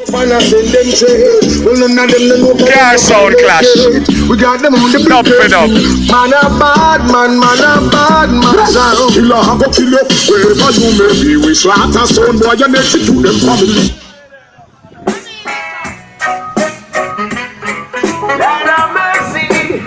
Car sound clash. We got them on the Dub for dub. Man a bad man, man a bad man. Killer have a kill you. Wherever you may be, we slaughter son boy and execute them family. Lord have mercy.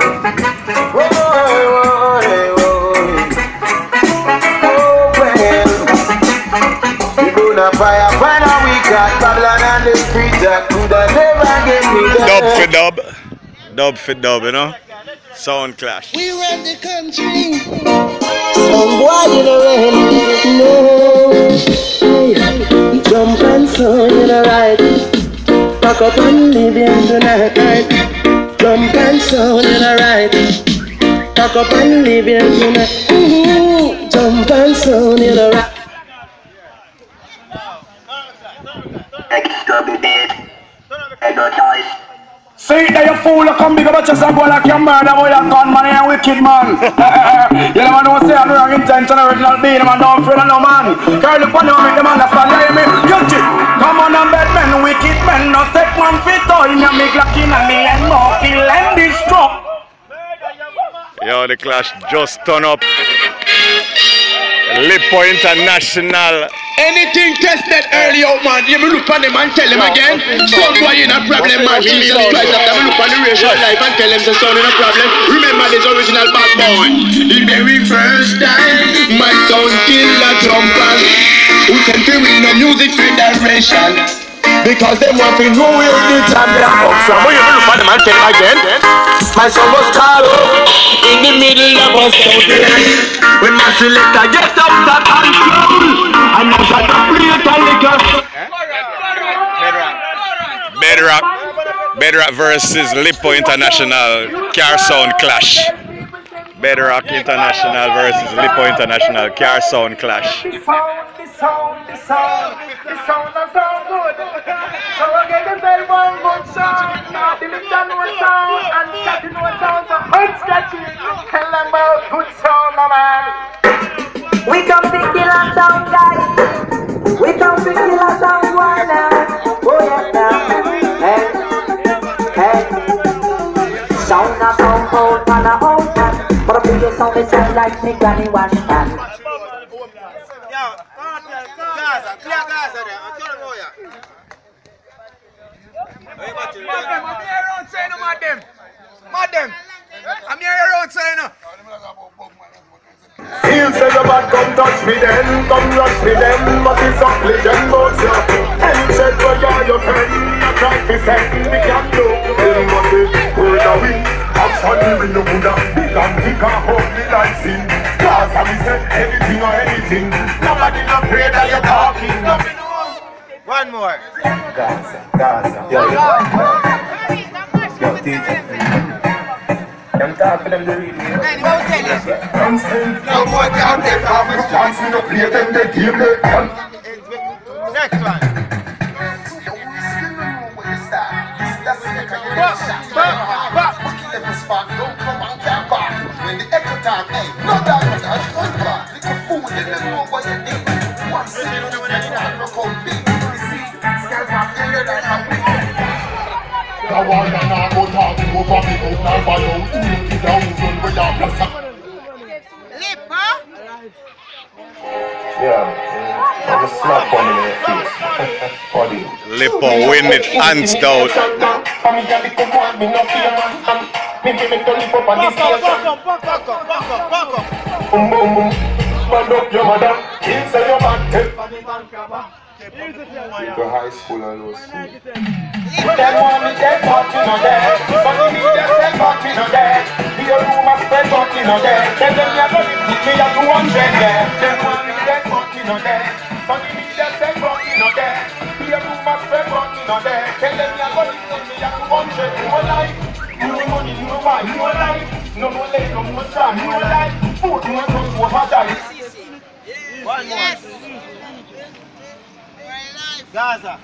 Fire, we got Babylon on the street that could have never get me there. Dub for dub, you know? Sound clash. We run the country. Some boy in the rain, no. Jump and sound in the right. Pack up and live in the night. Jump and sound in the right. Pack up and live in the night. Jump and sound in the right. See that you fool, you come big up just a go like your murder boy, a gunman and a wicked man. You never know say I'm the wrong intention, original being man, don't afraid of no man. Girl, look on you, make them understand, you hear me? Guilty. Come on and bad men, wicked men, no take one fit, oh, in your make lucky and me and more, kill and destroy. Yo, the clash just turn up. Lipo International. Anything tested early out, man. You look on them and tell them again. Sound boy in a problem, man. Give me the price of them. Look on the racial life and tell them the sound in a problem. Remember this original bad boy. The very first time my sound killed a trumpet. Who sent to win the music federation. Because they want to know where the champion comes from. When you look on them and tell them again. My son was called in the middle of a sound. When my selector gets up that control. I'm not at the plate and liquor. Bedrock versus Lipo International. Car sound clash. Bedrock International versus Lipo International. Car sound clash. The sound is so good. So I get the very one good sound. Now the little no sound and scatty no sound. So unscatchy. Tell them about good sound, my man. We come to kill a sound guy. We come to kill a sound boy now. Oh yes now. Hey. Sound a sound old man a old man. But a bigger sound is sound like me granny one man. I'm here around saying no. He'll say the bad come touch me then, come rush me then, but it's up legend boats ya. And said where you're your friend, I try to send me can do. Tell what it, word a win, actually we no good at big and thick and hold the lights in. Cause I said anything or anything, nobody no afraid that you're talking. One more. Gaza, yo, DJ. Them talk for them the real name. No boy can't take off his chance. We don't play them, they game they can. Next one. When the echo talk, hey, no diamonds, I just want back. Little fool, they don't know what you did. One second, you can't look out big. You see, scalp off the leather and big. The one that I go talking over me, go now by your unity down, run with your plus. Lipo? Yeah, I'm a slap on in your face. Body. Lipo win it hands down. Boom, boom, boom. Man up your mother, inside your back. The high school and low school. Them want me dead, but you know dead. But you need them dead, but you know dead. Your room a spread, but you know dead. Tell them you're gonna give me a 200 there. Them want me dead, but you know dead. But you need them dead, but you know dead. Your room a spread, but you know dead. Tell them you're gonna give me a 200. No life, no money, no wife, no life. No more leg, no more time, no life. Food, no more touch, over die. One more. Gaza.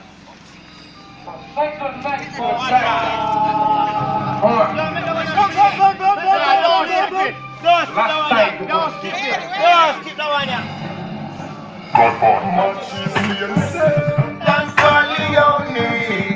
Skip the one, yeah. Much easier said than for Leonie.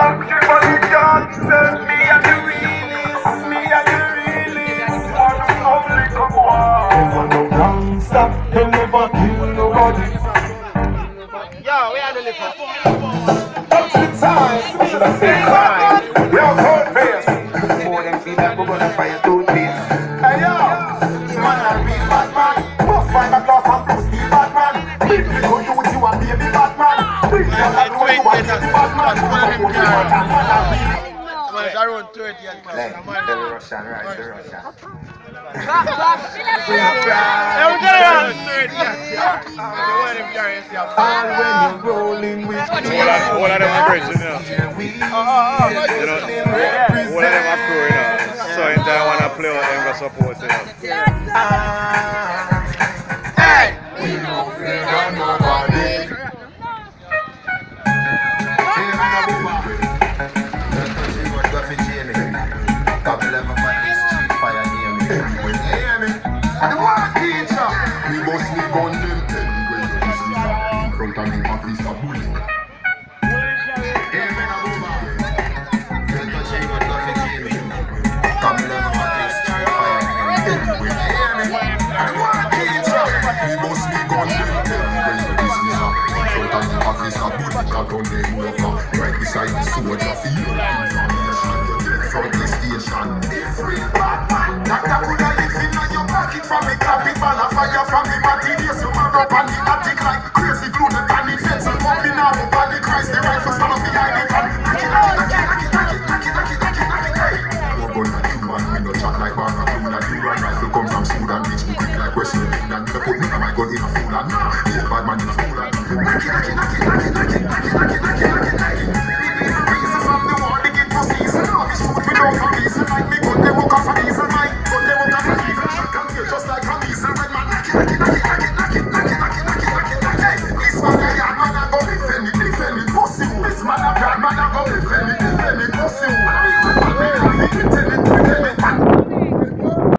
Stop, they never kill nobody. Yo, we had a little. Up to the time, should I say time? We all cold face. Before them feel like we're gonna fire toothpaste. Hey yo, man, I real Batman. Must find a glass and blue steel Batman. Big little youth, you a baby Batman. Big little youth, you a baby Batman. It's around 30 years. The Russian, right, the Russian. All when you're rolling with me. All of them are friends, you know. All of them are crew, you know. So in time when I play with them, go support them. Hey! We don't fear nobody. And the one teacher, we must be gun them tell me where you is in front of me office a bully. Amen, Abuma. Tell me she got nothing to me. Come never for this fire anyway. And the one teacher, we must be gun them tell me where you is in front of me office a bully. That on them over right beside the soldier field. From the station, free Batman. That could have lived in your pocket from the carpet, man. A fire from the materials. You man up on the attic like crazy glue. The panic fence and pumping out the body cries. The rifle stand up behind it and knock it. No gun like you man, we no chat like Barna. Blue and you run rifle come from Sudan. Reach me quick like West Indian. And you put me and my gun in a fool and yeah, bad man in a fool and knock it. From the war, they get to season. We shoot without a reason. Like me gun, they walk off a diesel. My gun, they walk off a diesel. Come here just like a diesel. When man knock it. This man a yard man a go defend it, pussy. This man a bad man a go defend it, pussy.